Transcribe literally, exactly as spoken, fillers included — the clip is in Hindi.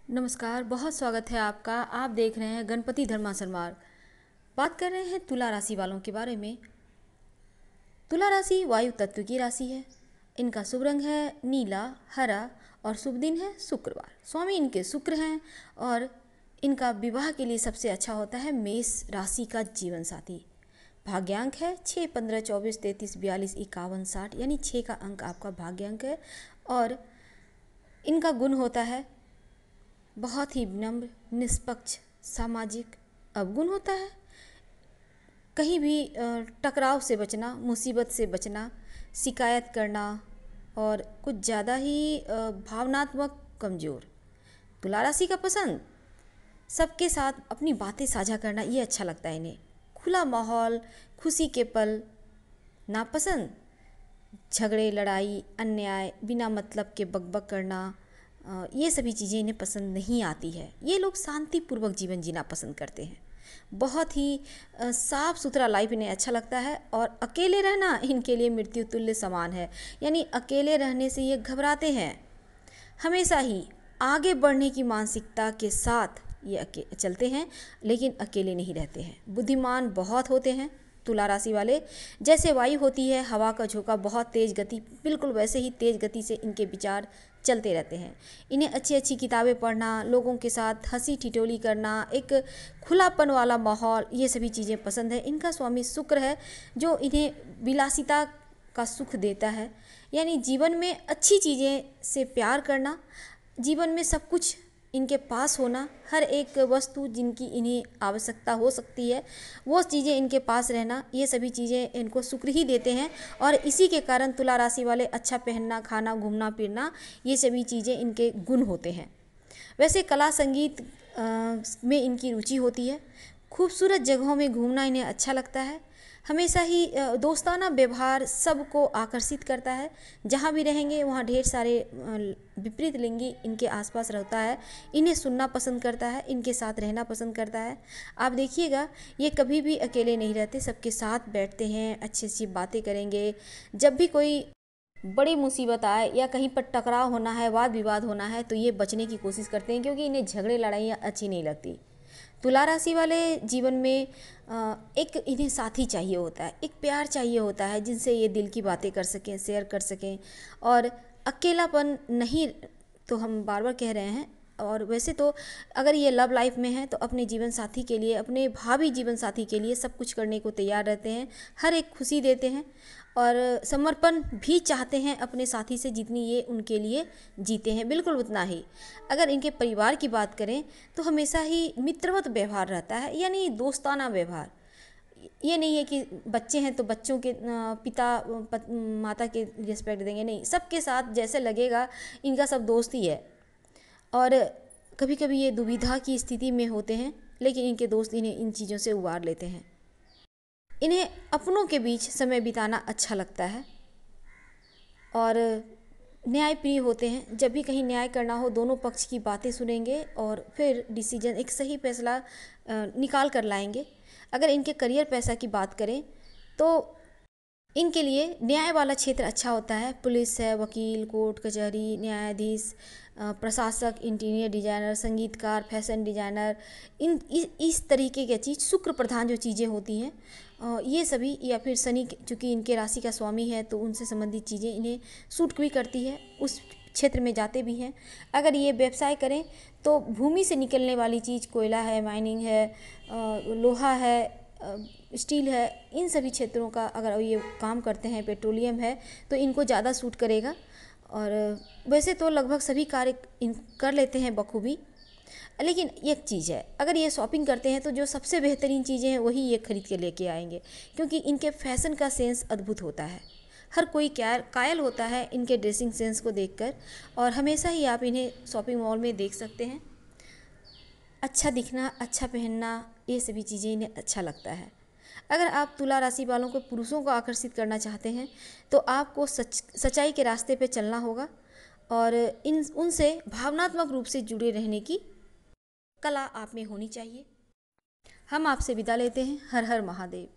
नमस्कार, बहुत स्वागत है आपका। आप देख रहे हैं गणपति धर्मासन मार्ग। बात कर रहे हैं तुला राशि वालों के बारे में। तुला राशि वायु तत्व की राशि है। इनका शुभ रंग है नीला, हरा और शुभ दिन है शुक्रवार। स्वामी इनके शुक्र हैं और इनका विवाह के लिए सबसे अच्छा होता है मेष राशि का जीवन साथी। भाग्यांक है छः, पंद्रह, चौबीस, तैंतीस, बयालीस, इक्यावन, साठ, यानी छः का अंक आपका भाग्यांक है। और इनका गुण होता है बहुत ही विनम्र, निष्पक्ष, सामाजिक अवगुण होता है। कहीं भी टकराव से बचना, मुसीबत से बचना, शिकायत करना और कुछ ज़्यादा ही भावनात्मक कमज़ोर। तुला राशि का पसंद सबके साथ अपनी बातें साझा करना, ये अच्छा लगता है इन्हें। खुला माहौल, खुशी के पल नापसंद। झगड़े, लड़ाई, अन्याय, बिना मतलब के बकबक करना, ये सभी चीज़ें इन्हें पसंद नहीं आती है। ये लोग शांतिपूर्वक जीवन जीना पसंद करते हैं। बहुत ही साफ़ सुथरा लाइफ इन्हें अच्छा लगता है। और अकेले रहना इनके लिए मृत्यु तुल्य समान है, यानी अकेले रहने से ये घबराते हैं। हमेशा ही आगे बढ़ने की मानसिकता के साथ ये चलते हैं, लेकिन अकेले नहीं रहते हैं। बुद्धिमान बहुत होते हैं तुला राशि वाले। जैसे वायु होती है, हवा का झोंका, बहुत तेज़ गति, बिल्कुल वैसे ही तेज़ गति से इनके विचार चलते रहते हैं। इन्हें अच्छी अच्छी किताबें पढ़ना, लोगों के साथ हंसी ठिठोली करना, एक खुलापन वाला माहौल, ये सभी चीज़ें पसंद है। इनका स्वामी शुक्र है जो इन्हें विलासिता का सुख देता है, यानी जीवन में अच्छी चीज़ें से प्यार करना, जीवन में सब कुछ इनके पास होना, हर एक वस्तु जिनकी इन्हें आवश्यकता हो सकती है वो चीज़ें इनके पास रहना, ये सभी चीज़ें इनको शुक्र ही देते हैं। और इसी के कारण तुला राशि वाले अच्छा पहनना, खाना, घूमना फिरना, ये सभी चीज़ें इनके गुण होते हैं। वैसे कला संगीत आ, में इनकी रुचि होती है। खूबसूरत जगहों में घूमना इन्हें अच्छा लगता है। हमेशा ही दोस्ताना व्यवहार सबको आकर्षित करता है। जहाँ भी रहेंगे वहाँ ढेर सारे विपरीत लिंगी इनके आसपास रहता है। इन्हें सुनना पसंद करता है, इनके साथ रहना पसंद करता है। आप देखिएगा ये कभी भी अकेले नहीं रहते, सबके साथ बैठते हैं, अच्छी अच्छी बातें करेंगे। जब भी कोई बड़ी मुसीबत आए या कहीं पर टकराव होना है, वाद विवाद होना है, तो ये बचने की कोशिश करते हैं, क्योंकि इन्हें झगड़े लड़ाइयाँ अच्छी नहीं लगती। तुला राशि वाले जीवन में एक इन्हें साथी चाहिए होता है, एक प्यार चाहिए होता है जिनसे ये दिल की बातें कर सकें, शेयर कर सकें। और अकेलापन नहीं, तो हम बार बार कह रहे हैं। और वैसे तो अगर ये लव लाइफ में है तो अपने जीवन साथी के लिए, अपने भावी जीवन साथी के लिए सब कुछ करने को तैयार रहते हैं, हर एक खुशी देते हैं और समर्पण भी चाहते हैं अपने साथी से, जितनी ये उनके लिए जीते हैं बिल्कुल उतना ही। अगर इनके परिवार की बात करें तो हमेशा ही मित्रवत व्यवहार रहता है, यानी दोस्ताना व्यवहार। ये नहीं है कि बच्चे हैं तो बच्चों के पिता पत, माता के रिस्पेक्ट देंगे, नहीं, सबके साथ जैसे लगेगा इनका सब दोस्त ही है। और कभी कभी ये दुविधा की स्थिति में होते हैं, लेकिन इनके दोस्त इन्हें इन चीज़ों से उबार लेते हैं। इन्हें अपनों के बीच समय बिताना अच्छा लगता है और न्यायप्रिय होते हैं। जब भी कहीं न्याय करना हो, दोनों पक्ष की बातें सुनेंगे और फिर डिसीजन, एक सही फैसला निकाल कर लाएंगे। अगर इनके करियर पैसा की बात करें तो इनके लिए न्याय वाला क्षेत्र अच्छा होता है। पुलिस है, वकील, कोर्ट कचहरी, न्यायाधीश, प्रशासक, इंटीरियर डिजाइनर, संगीतकार, फैशन डिजाइनर, इन इस, इस तरीके की चीज़, शुक्र प्रधान जो चीज़ें होती हैं ये सभी, या फिर शनि चूँकि इनके राशि का स्वामी है तो उनसे संबंधित चीज़ें इन्हें सूट भी करती है, उस क्षेत्र में जाते भी हैं। अगर ये व्यवसाय करें तो भूमि से निकलने वाली चीज़, कोयला है, माइनिंग है, लोहा है, स्टील है, इन सभी क्षेत्रों का अगर ये काम करते हैं, पेट्रोलियम है, तो इनको ज़्यादा सूट करेगा। और वैसे तो लगभग सभी कार्य इन कर लेते हैं बखूबी। लेकिन एक चीज़ है, अगर ये शॉपिंग करते हैं तो जो सबसे बेहतरीन चीज़ें हैं वही ये खरीद के लेके आएंगे, क्योंकि इनके फैशन का सेंस अद्भुत होता है। हर कोई क्या कायल होता है इनके ड्रेसिंग सेंस को देखकर। और हमेशा ही आप इन्हें शॉपिंग मॉल में देख सकते हैं। अच्छा दिखना, अच्छा पहनना, ये सभी चीज़ें इन्हें अच्छा लगता है। अगर आप तुला राशि वालों को, पुरुषों को आकर्षित करना चाहते हैं तो आपको सच सच्चाई के रास्ते पे चलना होगा और इन उनसे भावनात्मक रूप से जुड़े रहने की कला आप में होनी चाहिए। हम आपसे विदा लेते हैं। हर हर महादेव।